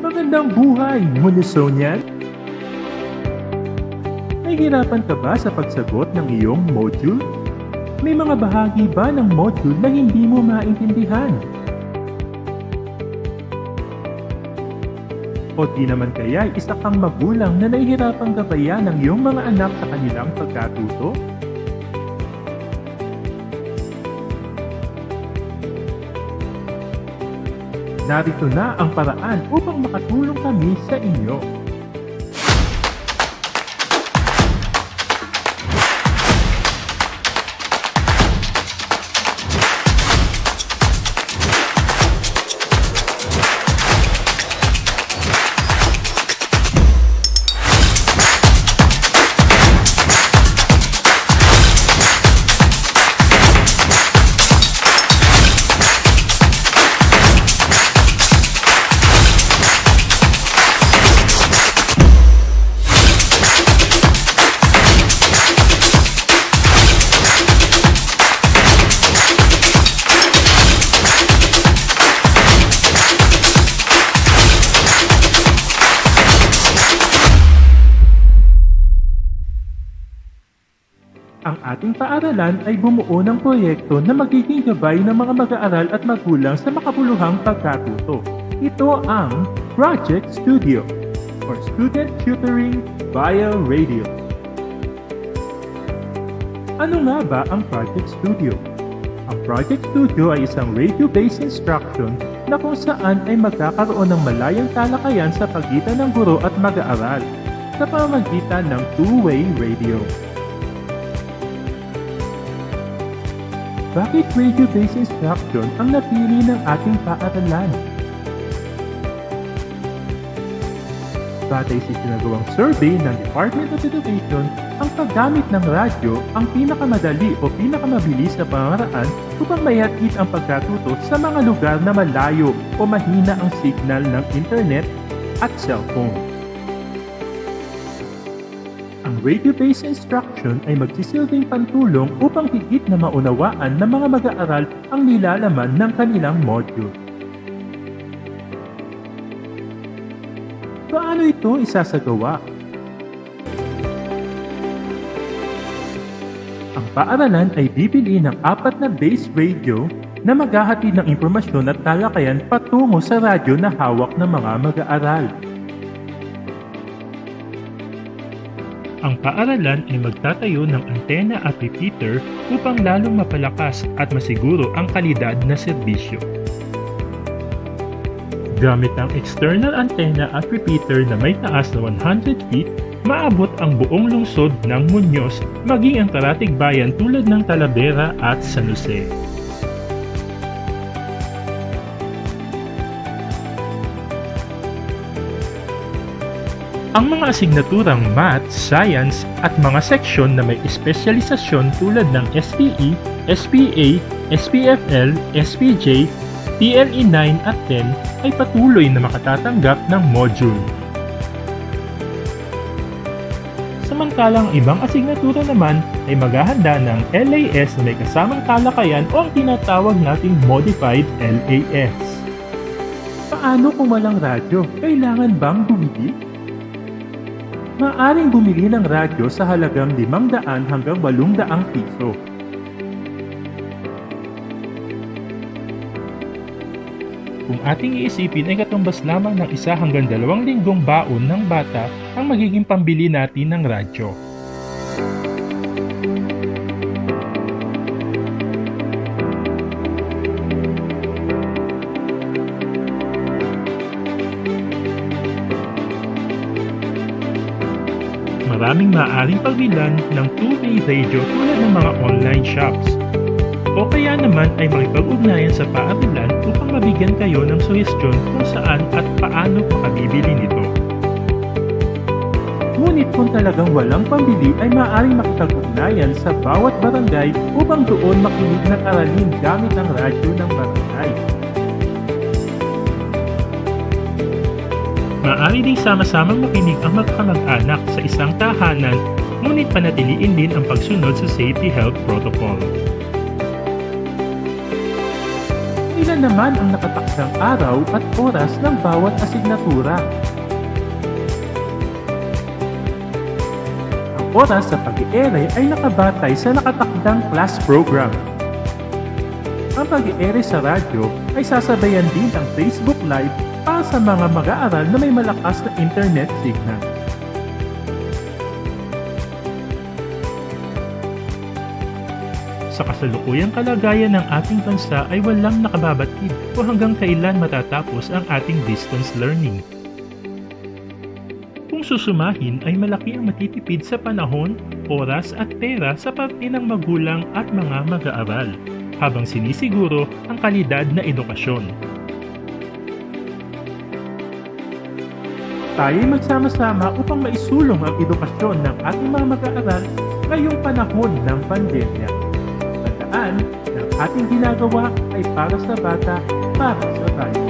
Magandang buhay, Munisonian! Nahihirapan ka ba sa pagsagot ng iyong module? May mga bahagi ba ng module na hindi mo maintindihan? O di naman kaya isa kang magulang na nahihirapang gabayan ng iyong mga anak sa kanilang pagkatuto? Narito na ang paraan upang makatulong kami sa inyo. Ang ating paaralan ay bumuo ng proyekto na magiging gabay ng mga mag-aaral at magulang sa makabuluhang pagkatuto. Ito ang Project Studio or Student Tutoring via Radio. Ano nga ba ang Project Studio? Ang Project Studio ay isang radio-based instruction na kung saan ay magkakaroon ng malayang talakayan sa pagitan ng guro at mag-aaral sa pamamagitan ng two-way radio. Bakit radio-based instruction ang napili ng ating paaralan? Batay sa sinagawang survey ng Department of Education, ang paggamit ng radyo ang pinakamadali o pinakamabilis na pamamaraan upang maihatid ang pagkatuto sa mga lugar na malayo o mahina ang signal ng internet at cellphone. Ang radio-based instruction ay magsisilbing pantulong upang higit na maunawaan ng mga mag-aaral ang nilalaman ng kanilang module. Paano ito isasagawa? Ang paaralan ay bibili ng 4 na base radio na maghahatid ng impormasyon at talakayan patungo sa radyo na hawak ng mga mag-aaral. Ang paaralan ay magtatayo ng antena at repeater upang lalong mapalakas at masiguro ang kalidad na serbisyo. Gamit ang external antenna at repeater na may taas na 100 feet, maabot ang buong lungsod ng Muñoz maging ang karatig bayan tulad ng Talavera at San Jose. Ang mga asignaturang Math, Science at mga seksyon na may espesyalisasyon tulad ng SPE, SPA, SPFL, SPJ, TLE 9 at 10 ay patuloy na makatatanggap ng module. Samantalang ibang asignatura naman ay maghahanda ng LAS na may kasamang talakayan o ang tinatawag nating Modified LAS. Paano kung walang radyo? Kailangan bang bumili? Maaaring bumili ng radyo sa halagang 500 hanggang 800 piso. Kung ating iisipin ay katumbas lamang ng 1 hanggang 2 linggong baon ng bata ang magiging pambili natin ng radyo. Maraming maaaring pagbilan ng two-way radio tulad ng mga online shops. O kaya naman ay makipag-ugnayan sa paaralan upang mabigyan kayo ng suhestyon kung saan at paano makabibili nito. Ngunit kung talagang walang pambili ay maaaring makipag-ugnayan sa bawat barangay upang doon makinig ng aralin gamit ang radyo ng barangay. Maaari ding sama-samang makinig ang magkamag-anak sa isang tahanan, ngunit panatiliin din ang pagsunod sa Safety Health Protocol. Ilan naman ang nakatakdang araw at oras ng bawat asignatura? Ang oras sa pag-iere ay nakabatay sa nakatakdang class program. Ang pag-iere sa radyo ay sasabayan din ng Facebook Live para sa mga mag-aaral na may malakas na internet signal. Sa kasalukuyang kalagayan ng ating bansa ay walang nakababatid kung hanggang kailan matatapos ang ating distance learning. Kung susumahin ay malaki ang matitipid sa panahon, oras at pera sa parte ng magulang at mga mag-aaral, habang sinisiguro ang kalidad na edukasyon. Tayo'y magsama-sama upang maisulong ang edukasyon ng ating mga mag-aaral ngayong panahon ng pandemya. Tandaan na ang ating ginagawa ay para sa bata, para sa tayo.